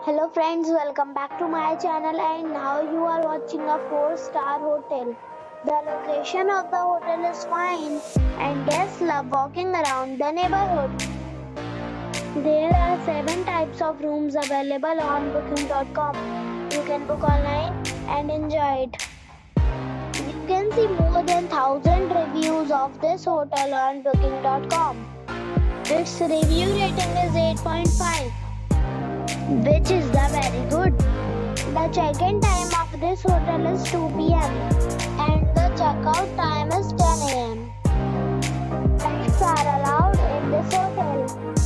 Hello friends, welcome back to my channel, and now you are watching a 4-star hotel. The location of the hotel is fine and guests love walking around the neighborhood. There are 7 types of rooms available on booking.com. You can book online and enjoy it. You can see more than 1000 reviews of this hotel on booking.com. Its review rating is 8.5. which is the very good. The check-in time of this hotel is 2 p.m. and the check-out time is 10 a.m. Pets are allowed in this hotel.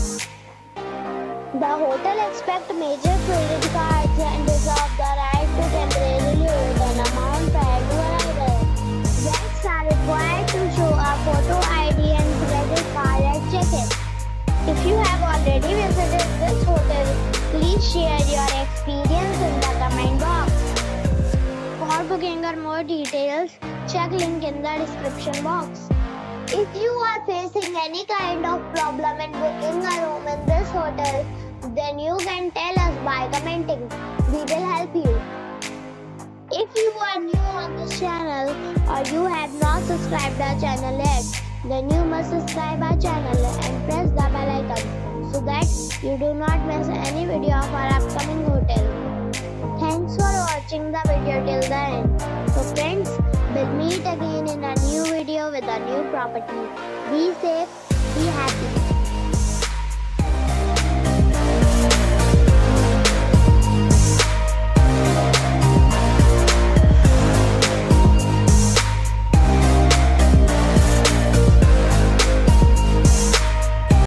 The hotel accepts major credit cards and reserves the right to temporarily hold an amount prior to arrival. Guests are required to show a photo ID and credit card at check-in. If you have already visited this hotel, please share your experience in the comment box. For booking or more details, check link in the description box. If you are facing any kind of problem in booking a room in this hotel, then you can tell us by commenting. We will help you. If you are new on this channel or you have not subscribed our channel yet, then you must subscribe our channel and press the bell icon so that you do not miss any video of our upcoming hotel. Thanks for watching the video till the end. So friends, we'll meet again in a new video with a new property. Be safe, be happy.